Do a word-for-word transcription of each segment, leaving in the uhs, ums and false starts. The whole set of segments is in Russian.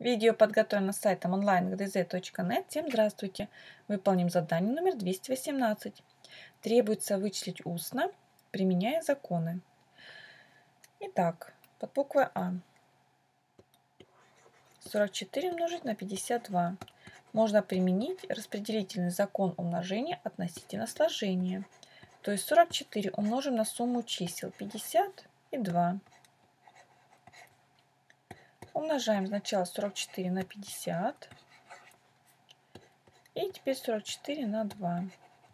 Видео подготовлено сайтом онлайн точка гэ дэ зэ точка нет. Всем здравствуйте! Выполним задание номер двести восемнадцать. Требуется вычислить устно, применяя законы. Итак, под буквой А. сорок четыре умножить на пятьдесят два. Можно применить распределительный закон умножения относительно сложения. То есть сорок четыре умножим на сумму чисел пятьдесят и два. Умножаем сначала сорок четыре на пятьдесят. И теперь сорок четыре на два.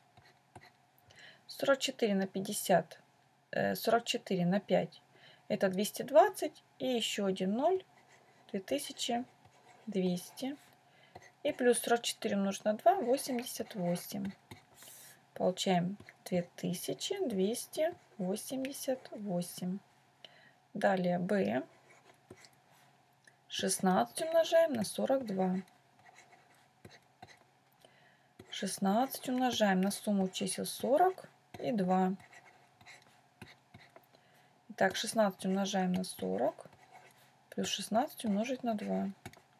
сорок четыре на пятьдесят, сорок четыре на пять это двести двадцать. И еще один ноль, две тысячи двести. И плюс сорок четыре умножить на два, восемьдесят восемь. Получаем две тысячи двести восемьдесят восемь. Далее Б. шестнадцать умножаем на сорок два. шестнадцать умножаем на сумму чисел сорок и два. Итак, шестнадцать умножаем на сорок, плюс шестнадцать умножить на два.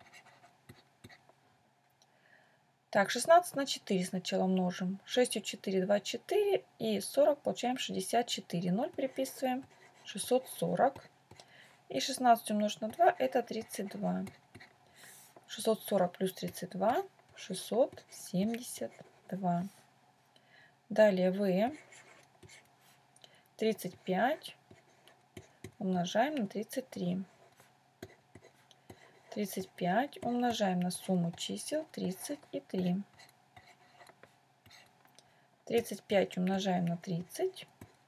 Так, шестнадцать на четыре сначала умножим. шесть и четыре, двадцать четыре, и сорок получаем шестьдесят четыре. ноль переписываем, шестьсот сорок. И шестнадцать умножить на два это тридцать два. шестьсот сорок плюс тридцать два, шестьсот семьдесят два. Далее В. тридцать пять умножаем на тридцать три. тридцать пять умножаем на сумму чисел тридцать и три. тридцать пять умножаем на тридцать.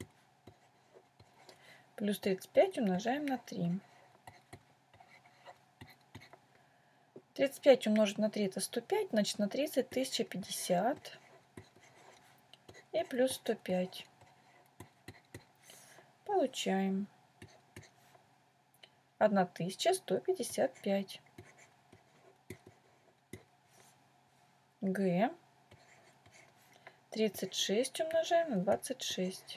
Плюс тридцать пять умножаем на три. тридцать пять умножить на три это сто пять, значит на тридцать тысяча пятьдесят. И плюс сто пять. Получаем тысяча сто пятьдесят пять. Г. тридцать шесть умножаем на двадцать шесть.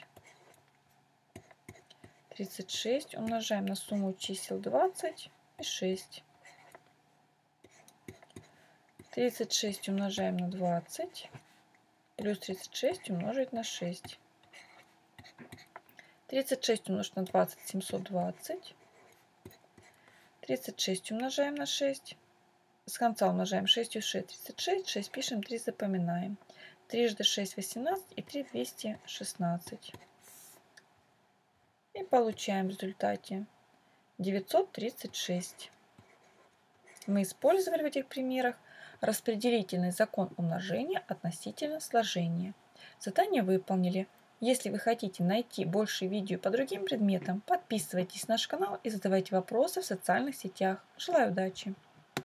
тридцать шесть умножаем на сумму чисел двадцать и шесть. тридцать шесть умножаем на двадцать. Плюс тридцать шесть умножить на шесть. тридцать шесть умножить на двадцать, семьсот двадцать. тридцать шесть умножаем на шесть. С конца умножаем шесть и шесть, тридцать шесть. шесть пишем, три запоминаем. трижды шесть, восемнадцать и три, двести шестнадцать. И получаем в результате девятьсот тридцать шесть. Мы использовали в этих примерах распределительный закон умножения относительно сложения. Задание выполнили. Если вы хотите найти больше видео по другим предметам, подписывайтесь на наш канал и задавайте вопросы в социальных сетях. Желаю удачи!